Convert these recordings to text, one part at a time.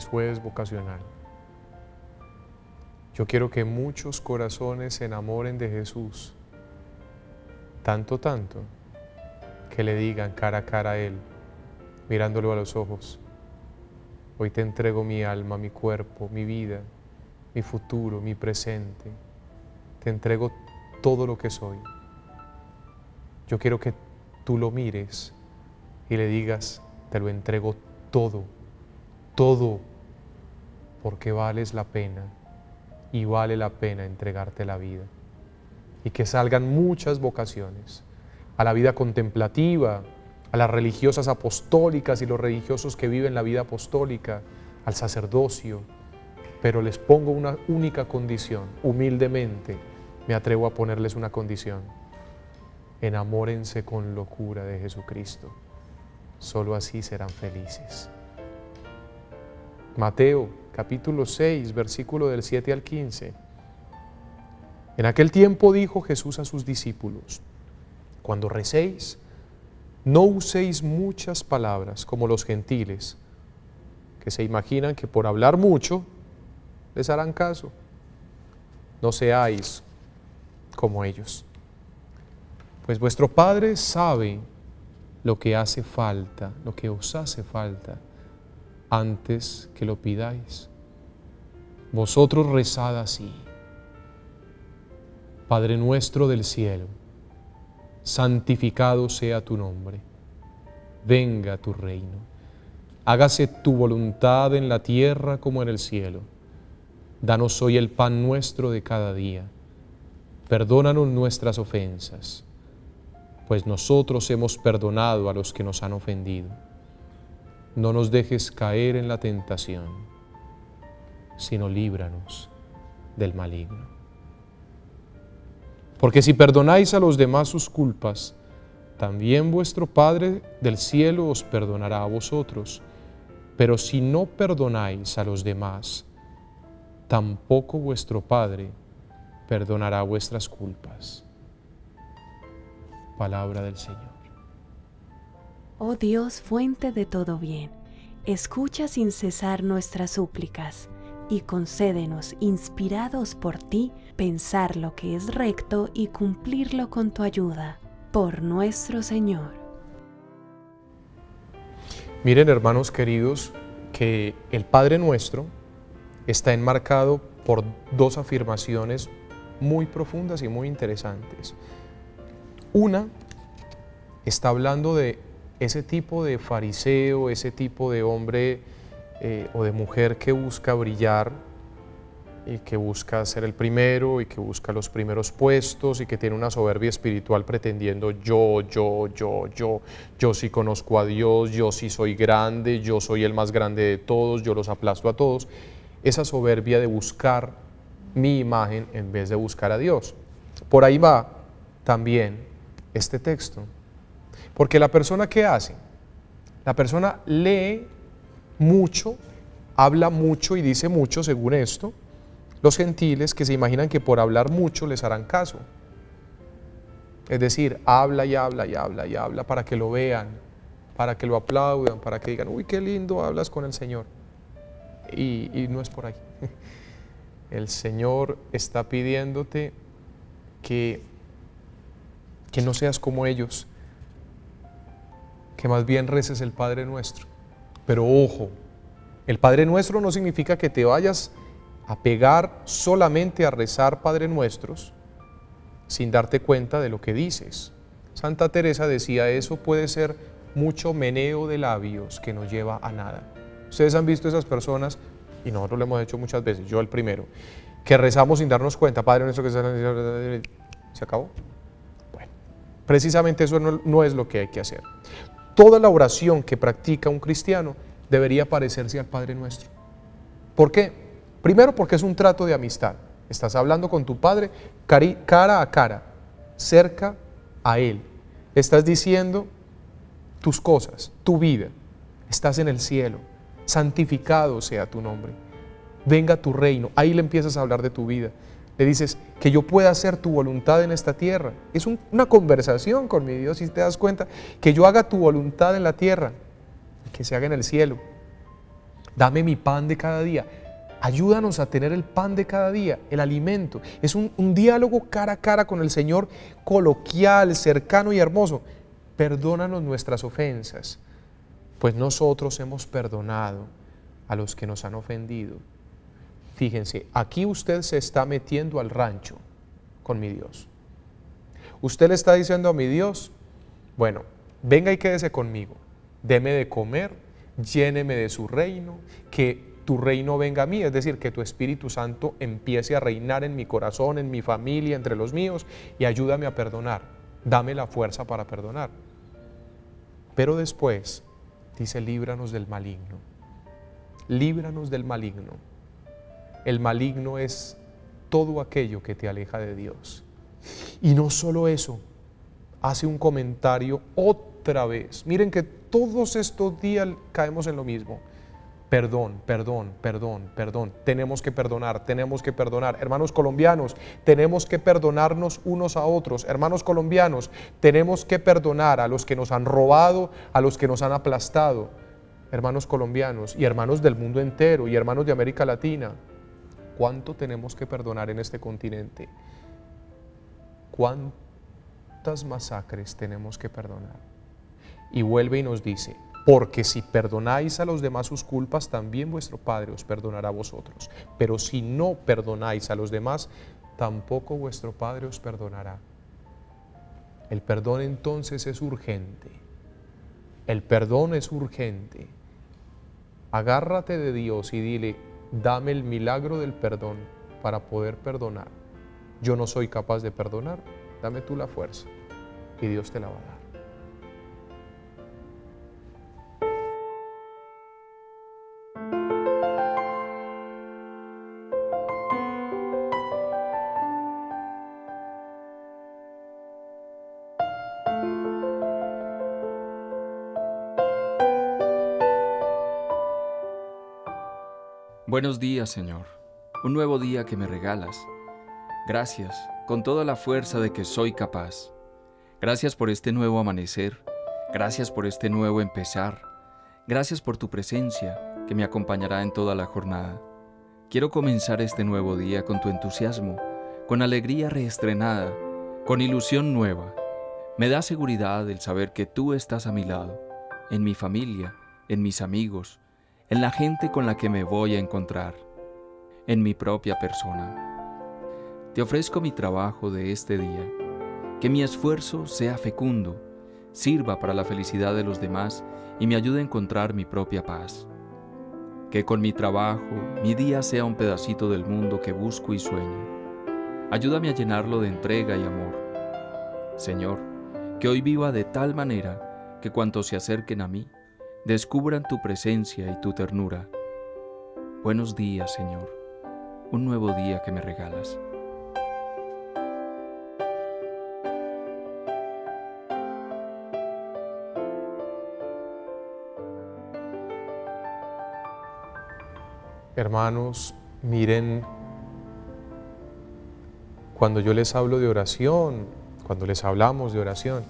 es juez vocacional. Yo quiero que muchos corazones se enamoren de Jesús, tanto, que le digan cara a cara a Él, mirándolo a los ojos: hoy te entrego mi alma, mi cuerpo, mi vida, mi futuro, mi presente. Te entrego todo lo que soy. Yo quiero que tú lo mires y le digas: te lo entrego todo, todo, porque vales la pena y vale la pena entregarte la vida. Y que salgan muchas vocaciones a la vida contemplativa, a las religiosas apostólicas y los religiosos que viven la vida apostólica, al sacerdocio, pero les pongo una única condición, humildemente me atrevo a ponerles una condición: enamórense con locura de Jesucristo, solo así serán felices. Mateo capítulo 6, versículo del 7 al 15. En aquel tiempo dijo Jesús a sus discípulos: cuando recéis, no uséis muchas palabras como los gentiles, que se imaginan que por hablar mucho les harán caso. No seáis como ellos, pues vuestro Padre sabe lo que hace falta, lo que os hace falta, antes que lo pidáis. Vosotros rezad así: Padre nuestro del cielo, santificado sea tu nombre, venga tu reino, hágase tu voluntad en la tierra como en el cielo. Danos hoy el pan nuestro de cada día, perdónanos nuestras ofensas, pues nosotros hemos perdonado a los que nos han ofendido. No nos dejes caer en la tentación, sino líbranos del maligno. Porque si perdonáis a los demás sus culpas, también vuestro Padre del cielo os perdonará a vosotros. Pero si no perdonáis a los demás, tampoco vuestro Padre perdonará vuestras culpas. Palabra del Señor. Oh Dios, fuente de todo bien, escucha sin cesar nuestras súplicas y concédenos, inspirados por ti, pensar lo que es recto y cumplirlo con tu ayuda. Por nuestro Señor. Miren, hermanos queridos, que el Padre Nuestro está enmarcado por dos afirmaciones muy profundas y muy interesantes. Una está hablando de ese tipo de fariseo, ese tipo de hombre o de mujer que busca brillar y que busca ser el primero y que busca los primeros puestos y que tiene una soberbia espiritual pretendiendo yo sí conozco a Dios, yo sí soy grande, yo soy el más grande de todos, yo los aplasto a todos. Esa soberbia de buscar mi imagen en vez de buscar a Dios. Por ahí va también este texto. Porque la persona, ¿qué hace? La persona lee mucho, habla mucho y dice mucho según esto. Los gentiles que se imaginan que por hablar mucho les harán caso. Es decir, habla y habla y habla y habla para que lo vean, para que lo aplaudan, para que digan: uy, qué lindo hablas con el Señor. Y no es por ahí. El Señor está pidiéndote que no seas como ellos, que más bien reces el Padre Nuestro. Pero ojo, el Padre Nuestro no significa que te vayas a pegar solamente a rezar Padre Nuestros sin darte cuenta de lo que dices. Santa Teresa decía: eso puede ser mucho meneo de labios que no lleva a nada. Ustedes han visto esas personas, y nosotros lo hemos hecho muchas veces, yo el primero, que rezamos sin darnos cuenta: Padre Nuestro que estás en el cielo. ¿Se acabó? Bueno, precisamente eso no es lo que hay que hacer. Toda la oración que practica un cristiano debería parecerse al Padre Nuestro. ¿Por qué? Primero, porque es un trato de amistad. Estás hablando con tu Padre cara a cara, cerca a Él. Estás diciendo tus cosas, tu vida. Estás en el cielo. Santificado sea tu nombre. Venga tu reino. Ahí le empiezas a hablar de tu vida. Le dices: que yo pueda hacer tu voluntad en esta tierra. Es una conversación con mi Dios, si te das cuenta. Que yo haga tu voluntad en la tierra y que se haga en el cielo. Dame mi pan de cada día. Ayúdanos a tener el pan de cada día, el alimento. Es un diálogo cara a cara con el Señor, coloquial, cercano y hermoso. Perdónanos nuestras ofensas, pues nosotros hemos perdonado a los que nos han ofendido. Fíjense, aquí usted se está metiendo al rancho con mi Dios. Usted le está diciendo a mi Dios, bueno, venga y quédese conmigo, deme de comer, lléneme de su reino, que tu reino venga a mí, es decir, que tu Espíritu Santo empiece a reinar en mi corazón, en mi familia, entre los míos, y ayúdame a perdonar, dame la fuerza para perdonar. Pero después dice, líbranos del maligno, líbranos del maligno. El maligno es todo aquello que te aleja de Dios. Y no solo eso, hace un comentario otra vez. Miren que todos estos días caemos en lo mismo. Perdón, perdón, perdón, perdón. Tenemos que perdonar, tenemos que perdonar. Hermanos colombianos, tenemos que perdonarnos unos a otros. Hermanos colombianos, tenemos que perdonar a los que nos han robado, a los que nos han aplastado. Hermanos colombianos y hermanos del mundo entero y hermanos de América Latina, ¿cuánto tenemos que perdonar en este continente? ¿Cuántas masacres tenemos que perdonar? Y vuelve y nos dice, porque si perdonáis a los demás sus culpas, también vuestro Padre os perdonará a vosotros. Pero si no perdonáis a los demás, tampoco vuestro Padre os perdonará. El perdón entonces es urgente. El perdón es urgente. Agárrate de Dios y dile, dame el milagro del perdón para poder perdonar. Yo no soy capaz de perdonar, dame tú la fuerza y Dios te la va a dar. Buenos días, Señor. Un nuevo día que me regalas. Gracias, con toda la fuerza de que soy capaz. Gracias por este nuevo amanecer. Gracias por este nuevo empezar. Gracias por tu presencia que me acompañará en toda la jornada. Quiero comenzar este nuevo día con tu entusiasmo, con alegría reestrenada, con ilusión nueva. Me da seguridad el saber que tú estás a mi lado, en mi familia, en mis amigos, en la gente con la que me voy a encontrar, en mi propia persona. Te ofrezco mi trabajo de este día, que mi esfuerzo sea fecundo, sirva para la felicidad de los demás y me ayude a encontrar mi propia paz. Que con mi trabajo, mi día sea un pedacito del mundo que busco y sueño. Ayúdame a llenarlo de entrega y amor. Señor, que hoy viva de tal manera que cuantos se acerquen a mí, descubran tu presencia y tu ternura. Buenos días, Señor, un nuevo día que me regalas. Hermanos, miren, cuando yo les hablo de oración, cuando les hablamos de oración,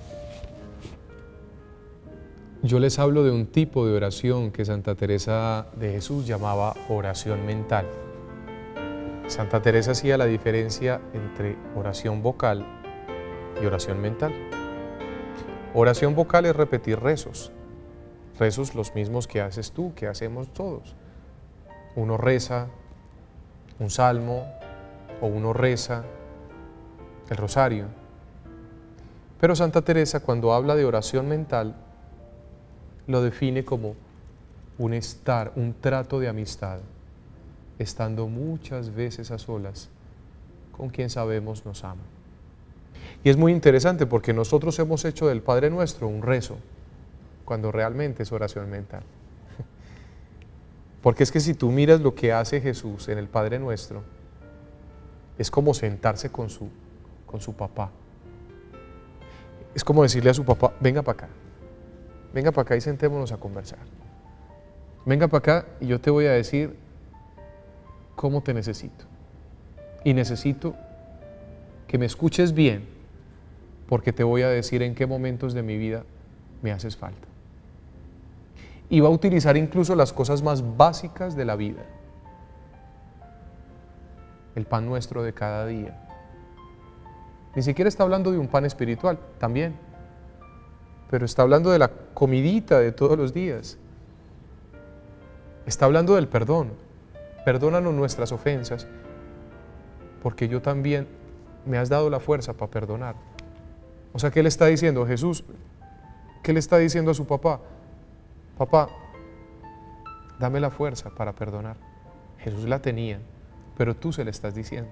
yo les hablo de un tipo de oración que Santa Teresa de Jesús llamaba oración mental. Santa Teresa hacía la diferencia entre oración vocal y oración mental. Oración vocal es repetir rezos, rezos los mismos que haces tú, que hacemos todos. Uno reza un salmo o uno reza el rosario. Pero Santa Teresa, cuando habla de oración mental, lo define como un estar, un trato de amistad, estando muchas veces a solas con quien sabemos nos ama. Y es muy interesante porque nosotros hemos hecho del Padre Nuestro un rezo, cuando realmente es oración mental. Porque es que si tú miras lo que hace Jesús en el Padre Nuestro, es como sentarse con su papá. Es como decirle a su papá, venga para acá y sentémonos a conversar. Venga para acá y yo te voy a decir cómo te necesito. Y necesito que me escuches bien, porque te voy a decir en qué momentos de mi vida me haces falta. y va a utilizar incluso las cosas más básicas de la vida. El pan nuestro de cada día. Ni siquiera está hablando de un pan espiritual, también, pero está hablando de la comidita de todos los días. Está hablando del perdón. Perdónanos nuestras ofensas, porque yo también me has dado la fuerza para perdonar. O sea, ¿qué le está diciendo Jesús? ¿Qué le está diciendo a su papá? Papá, dame la fuerza para perdonar. Jesús la tenía, pero tú se la estás diciendo.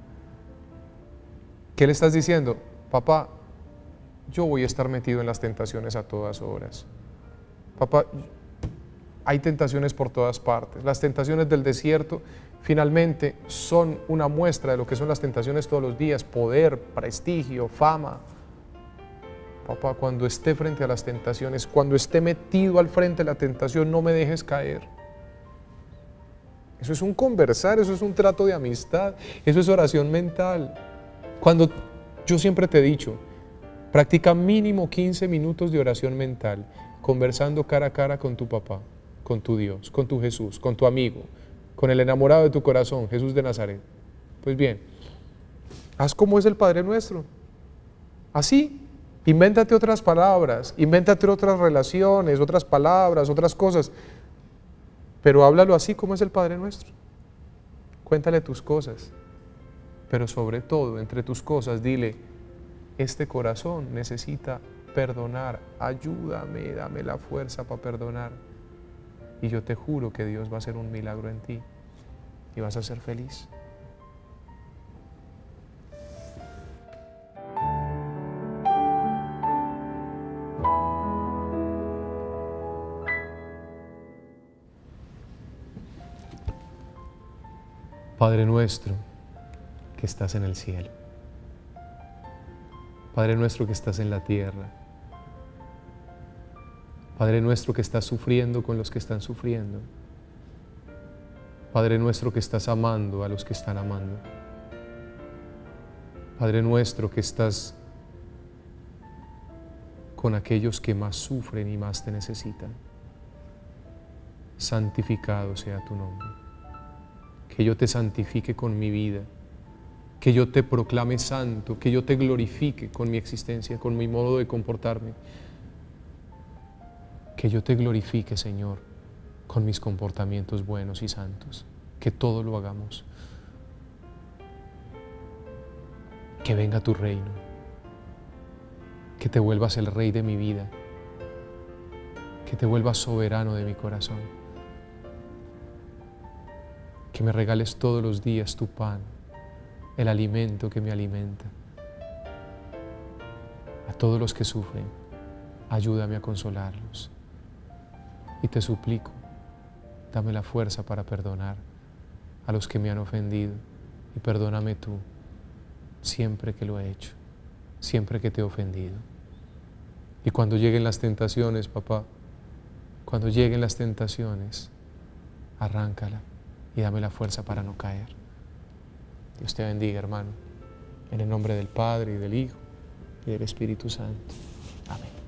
¿Qué le estás diciendo? Papá, yo voy a estar metido en las tentaciones a todas horas. Papá, hay tentaciones por todas partes. Las tentaciones del desierto finalmente son una muestra de lo que son las tentaciones todos los días: poder, prestigio, fama. Papá, cuando esté frente a las tentaciones, cuando esté metido al frente de la tentación, no me dejes caer. Eso es un conversar, eso es un trato de amistad, eso es oración mental. Cuando yo siempre te he dicho, practica mínimo 15 minutos de oración mental, conversando cara a cara con tu papá, con tu Dios, con tu Jesús, con tu amigo, con el enamorado de tu corazón, Jesús de Nazaret. Pues bien, haz como es el Padre Nuestro. Así, invéntate otras palabras, invéntate otras relaciones, otras palabras, otras cosas, pero háblalo así como es el Padre Nuestro. Cuéntale tus cosas, pero sobre todo, entre tus cosas, dile: este corazón necesita perdonar, ayúdame, dame la fuerza para perdonar. Y yo te juro que Dios va a hacer un milagro en ti y vas a ser feliz. Padre nuestro que estás en el cielo, Padre nuestro que estás en la tierra, Padre nuestro que estás sufriendo con los que están sufriendo, Padre nuestro que estás amando a los que están amando, Padre nuestro que estás con aquellos que más sufren y más te necesitan, santificado sea tu nombre. Que yo te santifique con mi vida, que yo te proclame santo, que yo te glorifique con mi existencia, con mi modo de comportarme. Que yo te glorifique, Señor, con mis comportamientos buenos y santos. Que todo lo hagamos. Que venga tu reino. Que te vuelvas el rey de mi vida. Que te vuelvas soberano de mi corazón. Que me regales todos los días tu pan, el alimento que me alimenta. A todos los que sufren, ayúdame a consolarlos. Y te suplico, dame la fuerza para perdonar a los que me han ofendido, y perdóname tú siempre que lo he hecho, siempre que te he ofendido. Y cuando lleguen las tentaciones, papá, cuando lleguen las tentaciones, arráncala y dame la fuerza para no caer. Dios te bendiga, hermano, en el nombre del Padre, y del Hijo, y del Espíritu Santo. Amén.